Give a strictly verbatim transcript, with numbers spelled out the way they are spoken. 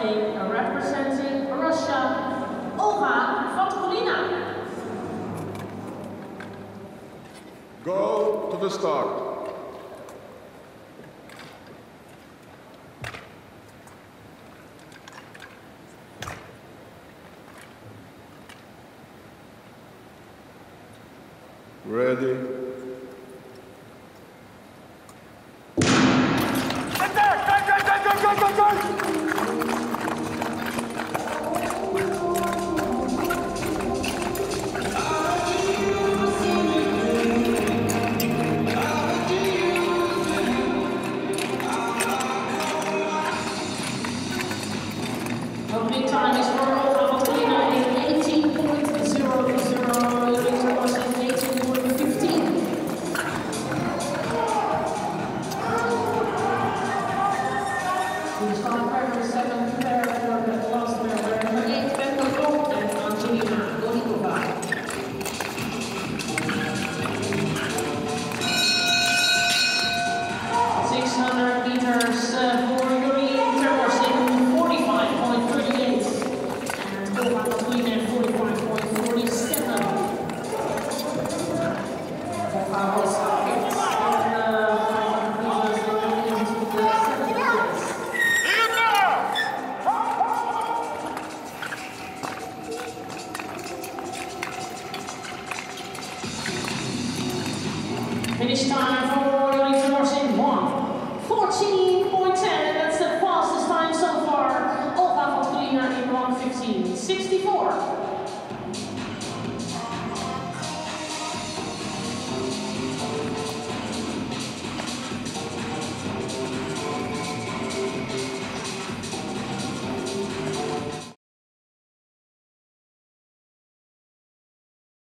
eight, representing Russia, Olga Fatkulina. Go to the start. Ready? Attack! Go, go, go, go, go, go! Opening time is for Olga Fatkulina is eighteen point zero zero, Elisa Rossi eighteen point fifteen. We start for the second pair for the last pair, number eight, Bethel Gold and Angelina Golikova. six hundred meters uh, for Yuri Termosin, forty-five point three eight, and Olga Fatkulina, forty-five point four seven. Olga was fifth in the five hundred meters and into the seventh place. Finish time for Yuri Termosin, one fourteen.